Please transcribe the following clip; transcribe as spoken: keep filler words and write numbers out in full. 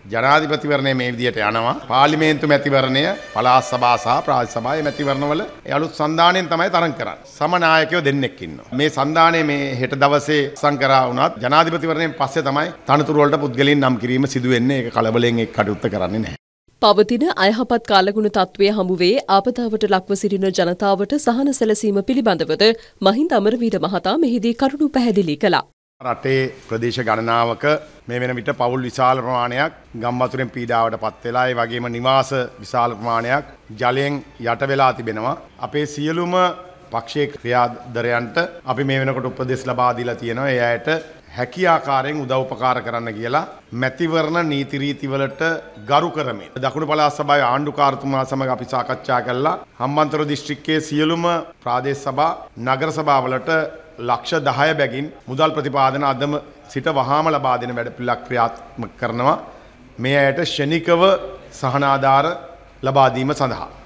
ජනාධිපතිවරණය මේ විදියට යනවා. පාර්ලිමේන්තු මැතිවරණය පළාත් සභා සහ ප්‍රාදේශ සභාවේ මැතිවරණවල අලුත් සන්දානයෙන් තමයි තරඟ කරන්නේ. සමනායකයෝ දෙන්නෙක් ඉන්නවා. මේ සන්දානයේ මේ හෙට දවසේ සංකරා වුණත් ජනාධිපතිවරණයෙන් පස්සේ තමයි තනතුරු වලට පුද්ගලයන් නම් කිරීම සිදු වෙන්නේ. ඒක කලබලෙන් එක් කටයුත්ත කරන්නේ නැහැ. පවතින අයහපත් කාලගුණ තත්ත්වය හමුවේ ආපදාවට ලක්ව සිටින ජනතාවට සහන සැලසීම පිළිබඳවද මහින්ද අමරවීර මහතා මෙහිදී කරුණු පැහැදිලි කළා. රටේ ප්‍රදේශ ගණනාවක මේ වෙන විට පවුල් විශාල ප්‍රමාණයක් ගම් වතුරෙන් පීඩාවට පත් වෙලා ඒ වගේම නිවාස විශාල ප්‍රමාණයක් ජලයෙන් යට වෙලා තිබෙනවා. අපේ සියලුම පක්ෂයේ ක්‍රියාදරයන්ට අපි මේ වෙනකොට උපදෙස් ලබා දීලා තියෙනවා. ඒ අයට හැකි ආකාරයෙන් උදව් උපකාර කරන්න කියලා මැතිවරණ නීති රීති වලට ගරු කරමින් දකුණු පළාත් සභාවේ ආණ්ඩුකාරතුමා සමග අපි සාකච්ඡා කළා. හම්බන්තොට දිස්ත්‍රික්කයේ සියලුම ප්‍රාදේශ සභා නගර සභාවලට ලක්ෂ දහය බැගින් මුදල් ප්‍රතිපාදන අදම සිට වහාම ලබා දෙන වැඩපිළිවෙලක් ක්‍රියාත්මක කරනවා. මේ අයට ශනිකව සහනාධාර ලබා දීම සඳහා